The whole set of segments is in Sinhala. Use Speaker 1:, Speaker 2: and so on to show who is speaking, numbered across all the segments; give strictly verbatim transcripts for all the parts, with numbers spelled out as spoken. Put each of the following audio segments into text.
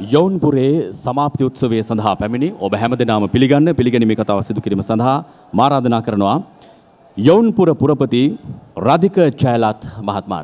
Speaker 1: යොවුන්පුරේ සමාප්ති උත්සවය සඳහා පැමිණි ඔබ හැමදෙනාම පිළිගන්න පිළිගැනීමේ කතාව සිදු කිරීම සඳහා මා ආරාධනා කරනවා යොවුන්පුර පුරපති රාධික ජයලත් මහත්මයාට.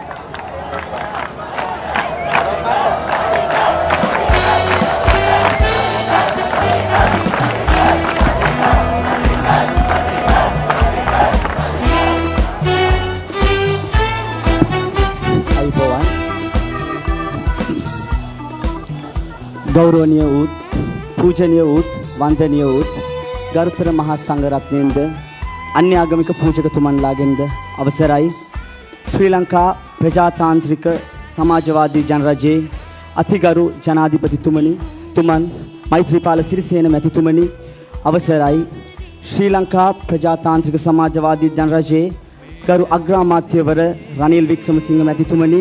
Speaker 2: ගෞරවනීය වූත් පූජනීය වූත් වන්දනීය වූත් ගරුතර මහා සංඝරත්නයෙන්ද අන්‍ය ආගමික පූජකතුමන්ලාගෙන්ද අවසරයි ශ්‍රී ලංකා ප්‍රජාතාන්ත්‍රික සමාජවාදී ජනරජයේ අතිගරු ජනාධිපතිතුමනි තුමන් මෛත්‍රීපාල සිරිසේන මැතිතුමනි අවසරයි ශ්‍රී ලංකා ප්‍රජාතාන්ත්‍රික සමාජවාදී ජනරජයේ ගරු අග්‍රාමාත්‍යවර රනිල් වික්‍රමසිංහ මැතිතුමනි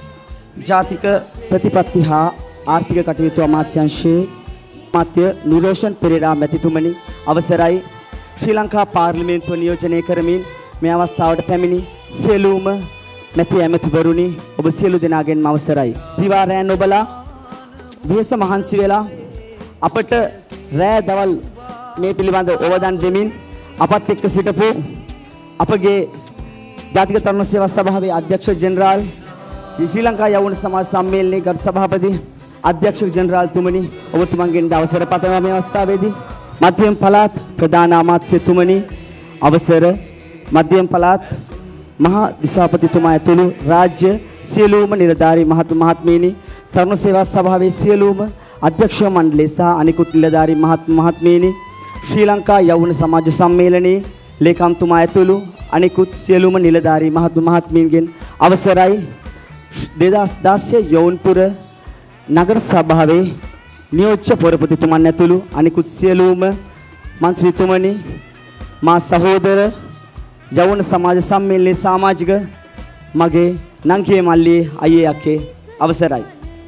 Speaker 2: ජාතික ප්‍රතිපත්ති හා ආර්ථික කටයුතු අමාත්‍යාංශයේ අමාත්‍ය නිරෝෂන් පෙරේරා මැතිතුමනි අවසරයි ශ්‍රී ලංකා පාර්ලිමේන්තුව නියෝජනය කරමින් මේ අවස්ථාවට පැමිණි සියලුම මැති ඇමතිවරුනි ඔබ සියලු දෙනාගෙන්ම අවසරයි දිවා රෑ නොබලා වෙහෙස මහන්සි වෙලා අපට රෑ දවල් මේ පිළිබඳ අවධානය දෙමින් අපත් එක්ක සිටපු අපගේ ජාතික තරුණ සේවා සභාවේ අධ්‍යක්ෂ ජෙනරාල් ශ්‍රී ලංකා යෞවන සමාජ සම්මේලනයේ ගරු සභාපති අධ්‍යක්ෂ ජෙනරාල් තුමනි ඔබතුමන්ගෙන් අවසර පතනවා මේ අවස්ථාවේදී මධ්‍යම පළාත් ප්‍රධාන අමාත්‍යතුමනි අවසර මධ්‍යම පළාත් මහා දිසාපතිතුමා ඇතුළු රාජ්‍ය සියලුම නිලධාරී මහත් මහත්මීනි තරුණ සේවා සභාවේ සියලුම අධ්‍යක්ෂ මණ්ඩලය සහ අනිකුත් නිලධාරී මහත් මහත්මීනි ශ්‍රී ලංකා යෞවන සමාජ සම්මේලනයේ ලේකම්තුමා ඇතුළු අනිකුත් සියලුම නිලධාරී මහත් මහත්මීන්ගෙන් අවසරයි දෙදහස් දාසය යොවුන්පුර නගර සභාවේ නියෝජ්‍ය පොරපතිතුමන් ඇතුළු අනිකුත් සියලුම මන්ත්‍රීතුමනි මා සහෝදර යෞවන සමාජ සම්මේලනයේ සමාජික මගේ නංගියේ මල්ලියේ අයියේ අක්කේ අවසරයි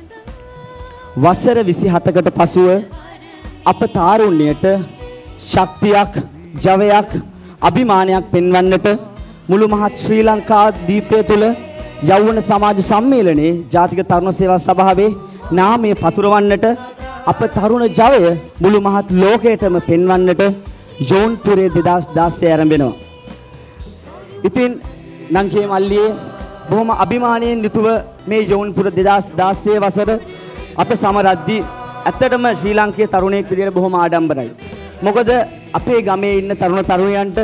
Speaker 2: වසර විසිහතකට පසුව අප තාරුණ්‍යයට ශක්තියක් ජවයක් අභිමානයක් පෙන්වන්නට මුළු මහත් ශ්‍රී ලංකා දීපය තුළ යෞවන සමාජ සම්මේලනයේ ජාතික තරුණ සේවා සභාවේ නාමය පතුරවන්නට අප තරුණ ජවය මුළු මහත් ලෝකයටම පෙන්වන්නට යොවුන්පුරේ දෙදහස් දාසය ආරම්භ. ඉතින් නංගියේ මල්ලියේ බොහොම අභිමානයෙන් යුතුව මේ යොවුන්පුර දෙදහස් දාසය වසර අප සමරද්දී ඇත්තටම ශ්‍රී ලාංකේය තරුණයෙක් විදිහට බොහොම ආඩම්බරයි. මොකද අපේ ගමේ ඉන්න තරුණ තරුණියන්ට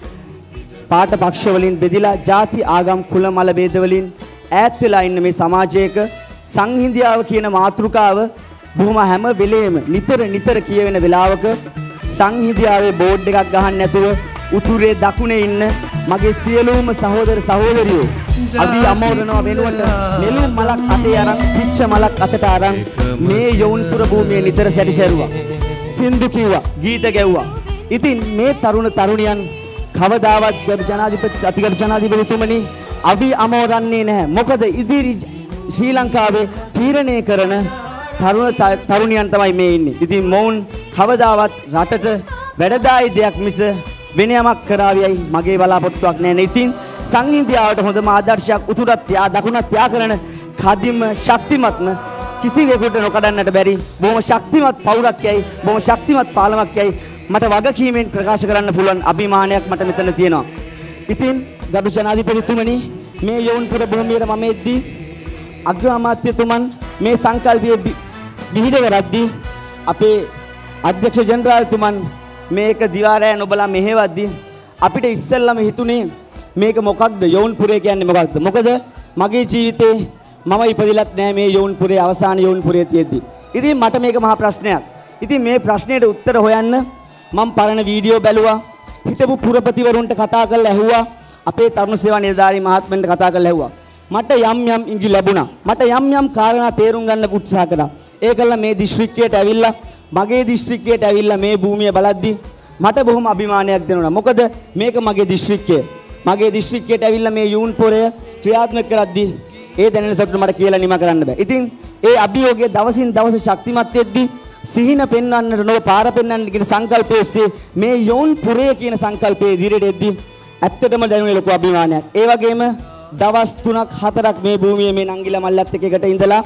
Speaker 2: පාට පක්ෂ වලින් බෙදිලා ಜಾති ආගම් කුල මල ભેද වලින් ඈත් වෙලා ඉන්න මේ සමාජයක සංහිඳියාව කියන මාතෘකාව බොහොම හැම වෙලේම නිතර නිතර කියවෙන වෙලාවක සංහිඳියාවේ බෝඩ් එකක් ගහන්න නැතුව උතුරේ දකුණේ ඉන්න මගේ සියලුම සහෝදර සහෝදරියෝ අපි අමෝරනවා වෙනුවට නෙළුම් මලක් අතේ අරන් පිච්ච මලක් අතට අරන් මේ යොවුන්පුර භූමියේ නිතර සැරිසැරුවා සින්දු කිව්වා ගීත ගැව්වා. ඉතින් මේ තරුණ තරුණියන් කවදාවත් ජනාධිපති අතිගරු ජනාධිපතිතුමනි අපි අමෝරන්නේ නැහැ. මොකද ඉදිරි ශ්‍රී ලංකාවේ තීරණය කරන තරුණ තරුණියන් තමයි මේ ඉන්නේ. ඉතින් මොවුන් කවදාවත් රටට වැඩදායි දෙයක් මිස වෙන යමක් කරાවියයි මගේ බලාපොරොත්තුවක් නැහැ. ඉතින් සංහිඳියාවට හොඳම ආදර්ශයක් උතුරත් ත්‍යා දකුණත් ත්‍යා කරන කදිම ශක්තිමත්ම කිසිවෙකුට නොකඩන්නට බැරි බොහොම ශක්තිමත් පවුරක් යයි බොහොම ශක්තිමත් පාලමක් යයි මට වගකීමෙන් ප්‍රකාශ කරන්න පුළුවන් අභිමානයක් මට මෙතන තියෙනවා. ඉතින් ගරු ජනාධිපතිතුමනි මේ යොවුන්පුර භූමියට මම එද්දී අග්‍ර අමාත්‍යතුමන් මේ සංකල්පය බිහිද කරද්දී අපේ අධ්‍යක්ෂ ජෙනරාල්තුමන් මේක දිවාරය නොබලා මෙහෙවද්දී අපිට ඉස්සෙල්ලම හිතුනේ මේක මොකක්ද යොවුන්පුරේ කියන්නේ මොකක්ද? මොකද මගේ ජීවිතේ මම ඉපදිලත් නෑ මේ යොවුන්පුරේ අවසාන යොවුන්පුරේ තියෙද්දි. ඉතින් මට මේක මහා ප්‍රශ්නයක්. ඉතින් මේ ප්‍රශ්නෙට උත්තර හොයන්න මම පරණ වීඩියෝ බැලුවා. හිටපු පුරපතිවරුන්ට කතා කරලා ඇහුවා. අපේ තරුණ සේවා නිලධාරී මහත්මයන්ට කතා කරලා ඇහුවා. මට යම් යම් ඉඟි ලැබුණා. මට යම් යම් කාරණා තේරුම් ගන්න උත්සාහ කළා. ඒකල මේ දිස්ත්‍රික්කයට ඇවිල්ලා මගේ දිස්ත්‍රික්කයට ඇවිල්ලා මේ භූමිය බලද්දී මට බොහොම අභිමානයක් දැනුණා. මොකද මේක මගේ දිස්ත්‍රික්කය. මගේ දිස්ත්‍රික්කයට ඇවිල්ලා මේ යොවුන්පුරය ක්‍රියාත්මක කරද්දී ඒ දැනෙන සතුට මට කියලා නිම කරන්න බෑ. ඉතින් ඒ අභියෝගය දවසින් දවස ශක්තිමත් වෙද්දී සිහින පෙන්වන්නට නොව පාර පෙන්වන්න කියන සංකල්පය ඔස්සේ මේ යොවුන්පුරය කියන සංකල්පයේ ඉදිරියට එද්දී ඇත්තටම දැනුනේ ලොකු අභිමානයක්. ඒ වගේම දවස් තුනක් හතරක් මේ භූමියේ මේ නංගිලා මල්ලත් එක්ක එකට ඉඳලා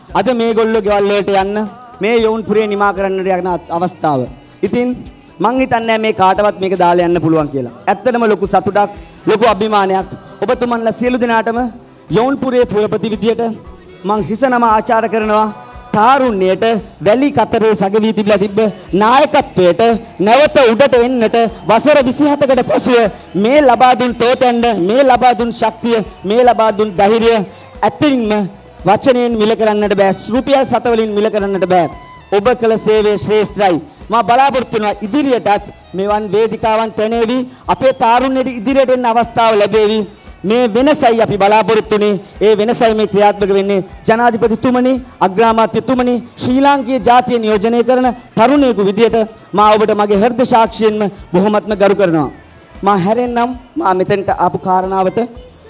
Speaker 2: අද මේගොල්ලෝ ගෙවල් වලට යන්න මේ යෝන්පුරේ නිමා කරන්නට යන අවස්ථාව. ඉතින් මං හිතන්නේ මේ කාටවත් මේක දාලා යන්න පුළුවන් කියලා. ඇත්තටම ලොකු සතුටක්, ලොකු අභිමානයක් ඔබතුමන්ලා සියලු දෙනාටම යෝන්පුරේ පුරපති විදියට මං හිසනම ආචාර කරනවා. තාරුණ්‍යයට වැලි කතරේ සගවී තිබිලා තිබ්බ නායකත්වයට නැවත උඩට එන්නට වසර විසිහතකට පසුව මේ ලබා දුන් තෝතැන්න, මේ ලබා දුන් ශක්තිය, මේ ලබා දුන් ධෛර්යය ඇතින්ම වචනයෙන් මිල කරන්නට බෑ, රුපියල් සත වලින් මිල කරන්නට බෑ. ඔබ කළ සේවය ශ්‍රේෂ්ඨයි. මා බලාපොරොත්තු වෙනවා ඉදිරියටත් මෙවන් වේදිකාවන් තැනේවි, අපේ තාරුණ්‍යයට ඉදිරියට එන්න අවස්ථාව ලැබේවි. මේ වෙනසයි අපි බලාපොරොත්තුනේ. ඒ වෙනසයි මේ ක්‍රියාත්මක වෙන්නේ. ජනාධිපතිතුමනි, අග්‍රාමාත්‍යතුමනි, ශ්‍රී ලාංකීය ජාතිය නියෝජනය කරන තරුණයෙකු විදියට මා ඔබට මගේ හෘද සාක්ෂියෙන්ම බොහොමත්ම ගරු කරනවා. මා හැරෙන්නම් මා මෙතෙන්ට ආපු කාරණාවට.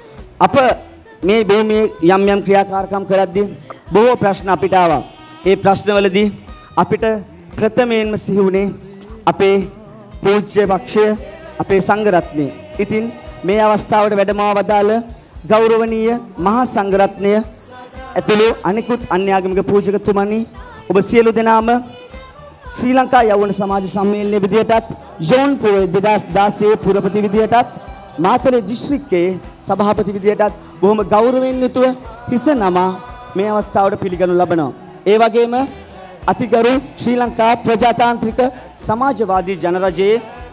Speaker 2: අප මේ භූමියේ යම් යම් ක්‍රියාකාරකම් කරද්දී බොහෝ ප්‍රශ්න අපිට ආවා. ඒ ප්‍රශ්නවලදී අපිට ප්‍රථමයෙන්ම සිහි වුණේ අපේ පූජ්‍ය පක්ෂය, අපේ සංඝ රත්නය. ඉතින් මේ අවස්ථාවට වැඩමව වදාළ ගෞරවනීය මහා සංඝරත්නය ඇතුළු අනිකුත් අන්‍යාගමික පූජකතුමනි, ඔබ සියලු දෙනාම ශ්‍රී ලංකා යෞවන සමාජ සම්මේලනයේ විදියටත් යෝන්පුර දෙදාස් දාසයේ පුරපති විදියටත් මාතලේ දිස්ත්‍රික්කයේ සභාපති විදියටත් බොහොම ගෞරවයෙන් යුතුව හිස නමා මේ අවස්ථාවට පිළිගනු ලබනවා. ඒ වගේම අතිගරු ශ්‍රී ලංකා ප්‍රජාතාන්ත්‍රික සමාජවාදී ජනරජයේ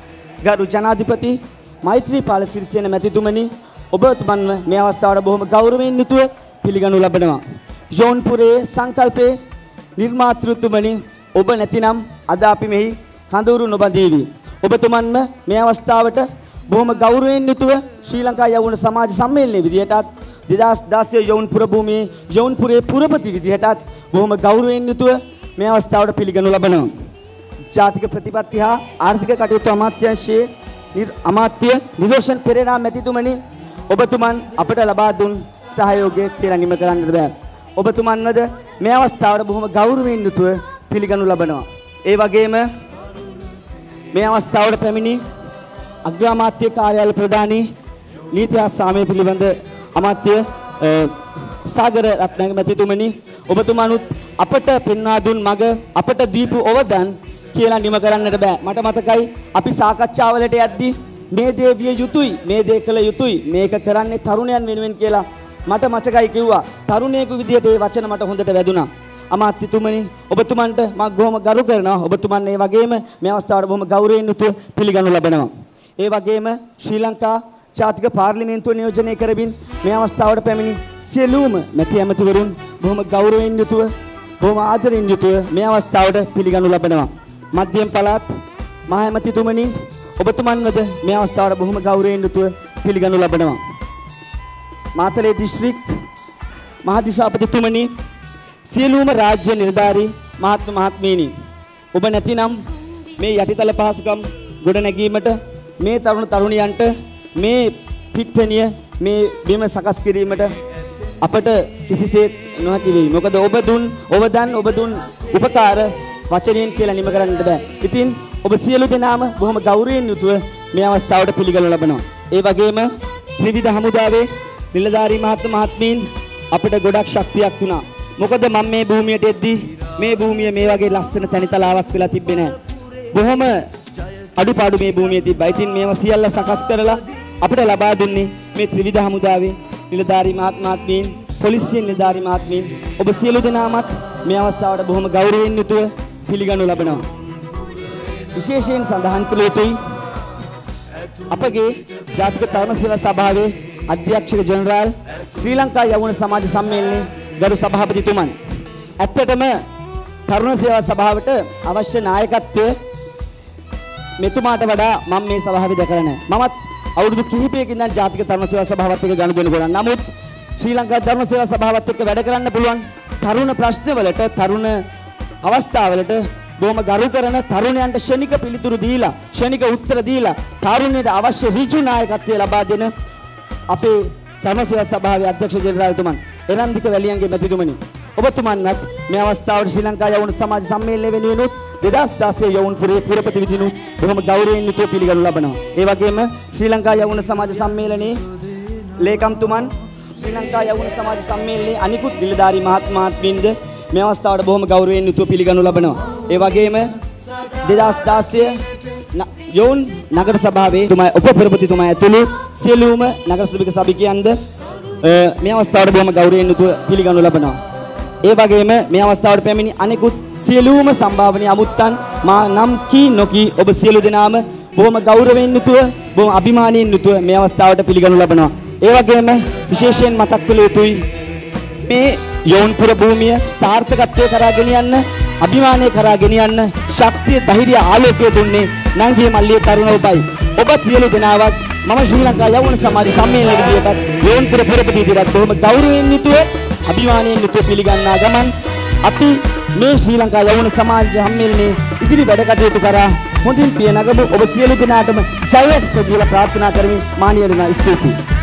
Speaker 2: ගරු ජනාධිපති මෛත්‍රීපාල සිරිසේන මැතිතුමනි, ඔබතුමන්ව මේ අවස්ථාවට බොහොම ගෞරවයෙන් යුතුව පිළිගනු ලබනවා. යෝන්පුරේ සංකල්පයේ නිර්මාතෘතුමනි, ඔබ නැතිනම් අද අපි මෙහි කඳවුරු නොබඳීවි. ඔබතුමන්ම මේ අවස්ථාවට බොහොම ගෞරවයෙන් යුතුව ශ්‍රී ලංකා යෞවන සමාජ සම්මේලනයේ විදියටත් දෙදාස් දාසය යෝන්පුර භූමියේ යෝන්පුරේ පුරපති විදියටත් බොහොම ගෞරවයෙන් යුතුව මේ අවස්ථාවට පිළිගනු ලබනවා. ජාතික ප්‍රතිපත්ති හා ආර්ථික කටයුතු අමාත්‍යාංශයේ අමාත්‍ය නිරෝෂන් පෙරේරා මැතිතුමනි, ඔබතුමන් අපට ලබා දුන් සහයෝගය කියලා නිම කරන්නට බෑ. ඔබතුමන්වද මේ අවස්ථාවට බොහොම ගෞරවයෙන් යුතුව පිළිගනු ලබනවා. ඒ වගේම මේ අවස්ථාවට පැමිණි අග්‍රාමාත්‍ය කාර්යාල ප්‍රධානී නීති හා සාමය පිළිබඳ අමාත්‍ය සාගර රත්නායක මැතිතුමනි, ඔබතුමනුත් අපට පෙන්වා දුන් මග, අපට දීපු අවදාන කියලා නිම කරන්නට බෑ. මට මතකයි අපි සාකච්ඡාවලට යද්දී මේ දේ විය යුතුයි, මේ දේ කළ යුතුයි, මේක කරන්නේ තරුණයන් වෙනුවෙන් කියලා මට මතකයි කිව්වා. තරුණයෙකු විදියට ඒ වචන මට හොඳට වැදුනා. අමාත්‍යතුමනි, ඔබතුමන්ට මම බොහොම ගරු කරනවා. ඔබතුමන් ඒ වගේම මේ අවස්ථාවට බොහොම ගෞරවයෙන් යුතුව පිළිගනු ලබනවා. ඒ වගේම ශ්‍රී ලංකා ජාතික පාර්ලිමේන්තුව නියෝජනය කරමින් මේ අවස්ථාවට පැමිණි සියලුම මැති ඇමතිවරුන් බොහොම ගෞරවයෙන් යුතුව, බොහොම ආදරයෙන් යුතුව මේ අවස්ථාවට පිළිගනු ලබනවා. මධ්‍යම පළාත් මහ ඇමතිතුමනි, ඔබතුමන්වද මේ අවස්ථාවට බොහොම ගෞරවයෙන් යුතුව පිළිගනු ලබනවා. මාතලේ දිස්ත්‍රික් මහදිසාපතිතුමනි, සියලුම රාජ්‍ය නිලධාරී මහත්ම මහත්මීනි, ඔබ නැතිනම් මේ යටිතල පහසුකම් ගොඩ නැගීමට, මේ තරුණ තරුණියන්ට මේ පිට්ටනිය, මේ බිම සකස් කිරීමට අපට කිසිසේත් නොහැකි වෙයි. මොකද ඔබ දුන් ඔබදන් ඔබ දුන් උපකාර වචනයෙන් කියලා නිම කරන්නට බෑ. ඉතින් ඔබ සියලු දෙනාම බොහොම ගෞරවයෙන් යුතුව මේ අවස්ථාවට පිළිගනු ලබනවා. ඒ වගේම ත්‍රිවිධ හමුදාවේ නිලධාරී මහත්ම මහත්මීන් අපිට ගොඩක් ශක්තියක් වුණා. මොකද මම මේ භූමියට එද්දී මේ භූමිය මේ වගේ ලස්සන තනිතලාවක් වෙලා තිබ්බේ නෑ. බොහොම අඩුපාඩු මේ භූමියේ තිබ්බා. ඉතින් මේවා සියල්ල සකස් කරලා අපිට ලබා දුන්නේ මේ ත්‍රිවිධ හමුදාවේ නිලධාරී මහත්ම මහත්මීන්, පොලිසිය නිලධාරී මහත්මීන්, ඔබ සියලු දෙනාමත් මේ අවස්ථාවට බොහොම ගෞරවයෙන් යුතුව පිළිගනු ලබනවා. විශේෂයෙන් සඳහන් කළ යුතුයි අපගේ ජාතික තරුණ සේවා සභාවේ අධ්‍යක්ෂක ජෙනරාල් ශ්‍රී ලංකා යෞවන සමාජ සම්මේලනයේ ගරු සභාපතිතුමන්. ඇත්තටම තරුණ සේවා සභාවට අවශ්‍ය නායකත්වය මෙතුමාට වඩා මම මේ සභාවේ දැකලා නැහැ. මමත් අවුරුදු කිහිපයකින් ඉඳන් ජාතික තරුණ සේවා සභාවත් එක්ක ගනුදෙනු කරා. නමුත් ශ්‍රී ලංකා තරුණ සේවා සභාවත් එක්ක වැඩ කරන්න පුළුවන් තරුණ ප්‍රශ්නවලට, තරුණ අවස්ථාවලට බොහොම ගරු කරන, තරුණයන්ට ශනික පිළිතුරු දීලා, ශනික උත්තර දීලා, තරුණයට අවශ්‍ය ඍජු නායකත්වය ලබා දෙන අපේ තරුණ සේවා සභාවේ අධ්‍යක්ෂ ජෙනරාල්තුමන් එරන්දික වැලියන්ගේ මැතිතුමනි, ඔබතුමන්වත් මේ අවස්ථාවට ශ්‍රී ලංකා යෞවන සමාජ සම්මේලනය වෙනුවෙන් දෙදාස් දාසය යෞවනපුරේ පුරපති විදිනු බොහොම ගෞරවයෙන් යුතුව පිළිගනු ලබනවා. ඒ වගේම ශ්‍රී ලංකා යෞවන සමාජ සම්මේලනයේ ලේකම්තුමන්, ශ්‍රී ලංකා යෞවන සමාජ සම්මේලනයේ අනිකුත් නිලධාරී මහත් මහත්මීන්ද මේ අවස්ථාවට බොහොම ගෞරවයෙන් යුතුව පිළිගනු ලබනවා. ඒ වගේම දෙදහස් දාසය යොවුන් නගර සභාවේ තුමා උපපුරපතිතුමා ඇතුළු සියලුම නගර සභික සභිකයන්ද මේ අවස්ථාවට බොහොම ගෞරවයෙන් යුතුව පිළිගනු ලබනවා. ඒ වගේම මේ අවස්ථාවට පැමිණි අනෙකුත් සියලුම සම්භාවනීය අමුත්තන් මා නම් කී නොකී ඔබ සියලු දෙනාම බොහොම ගෞරවයෙන් යුතුව බොහොම අභිමානයෙන් යුතුව මේ අවස්ථාවට පිළිගනු ලබනවා. ඒ වගේම විශේෂයෙන් මතක් කළ යුතුයි මේ යොවුන්පුර භූමිය සාර්ථකත්වයේ කරා ගෙනියන්න අභිමානයේ කරා ගෙනියන්න ශක්තිය ධෛර්යය ආලෝකය දුන්නේ නංගී මල්ලියේ තරුණ ඔබයි. ඔබ සියලු දෙනාවත් මම ශ්‍රී ලංකා යවුන සමාජ සම්මේලනයේ විදියට යොවුන්පුර පුරපති විදියට බොහොම ගෞරවයෙන් යුතුව අභිමානයෙන් යුතුව පිළිගන්නා ගමන් අපි මේ ශ්‍රී ලංකා යවුන සමාජ සම්මේලනයේ ඉදිරි වැඩ කටයුතු කරා හොඳින් පිය නගමු. ඔබ සියලු දෙනාටම ජය කියලා ප්‍රාර්ථනා කරමින් මානියරණ ස්තුතියි.